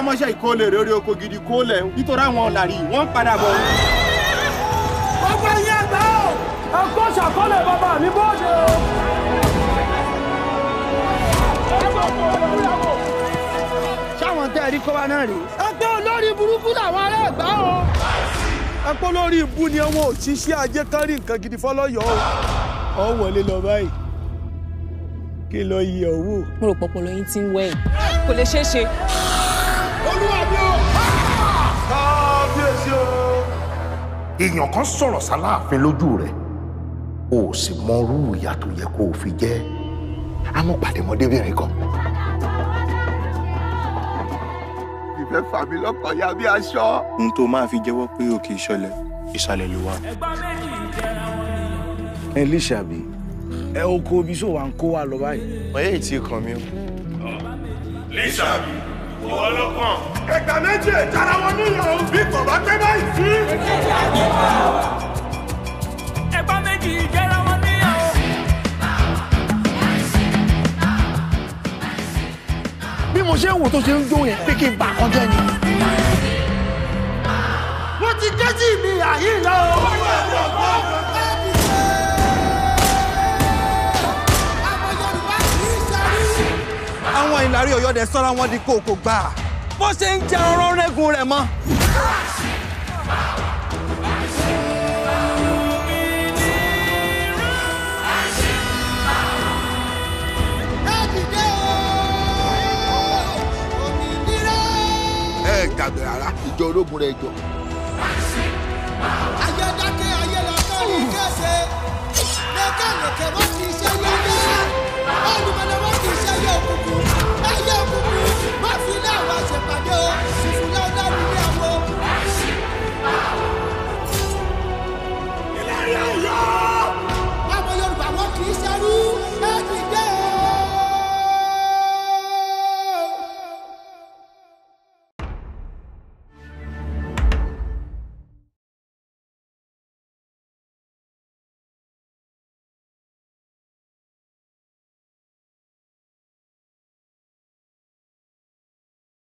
mọ́ṣẹ́ ìkólé lórí oko gidi kólẹ̀ nítorí àwọn ọ̀làrí wọ́n padà bọ̀. Gbogbo ẹ̀yin àgbà o! Ẹ̀kọ́ ṣàkọlẹ̀ bàbá mi bóde o! Ṣáwọn tẹ́ ẹ̀rí kọ́ wa náà rèé. Ẹgbẹ́ olórí burúkú làwọn ará Ẹ̀gbá o. Ẹgbẹ́ olórí ibú ni wọn ò ṣiṣẹ́ ajé kan rí nǹkan gidi fọ́lọ́yọ̀ o. Ọ wọlé lọ báyìí. Kí lọ yẹ owó. Mo rò pọ̀pọ̀ lóyún tí ń wẹ̀yìn. Kò lè ṣeé ṣe. Olúwa mi o! Kábíyèsí o! Èèyàn kan sọ̀rọ̀ sáláàfin lójú rẹ̀. O sì mọ irú ìyà tó yẹ kó o fi jẹ́. Àmọ́ pàdé mọ́débìnrin kan. Ìfẹ́ fà mí lọ́kàn ya bí aṣọ. Ohun tó máa fi jẹ́wọ́ pé òkè ìṣọ̀lẹ̀ ìsàlẹ̀ ló wà. Lisabi, ẹ oko omi sọ wà ń kó wa lọ báyìí. Ọ̀yẹ́ ìtì kan mi o. Lisabi, ìwọ ló kàn. Ẹgbà méjì ìtara wọn níyàn bí kò bá pẹ́ báyìí sí. Ẹgbà méjì ìjẹra wọn níyàn. Bí mo ṣe ń wò tó ṣe ń jó yẹn pé kí n bà kan jẹ́ ni. Wọ́n ti kẹ́jì mi àyè lọ. Àwọn ìlàrí Ọ̀yọ́ sọ́ra wọn di kòkò gbà. Bó ṣe ń jẹ ọ̀rọ̀ rẹ́gun rẹ̀ mọ́. Ẹ gbàgbé rárá ìjọ ológun rẹ̀ jọ. Ayé dákẹ́ ayé lọ sórí kése. Lókè lókè wọ́n ti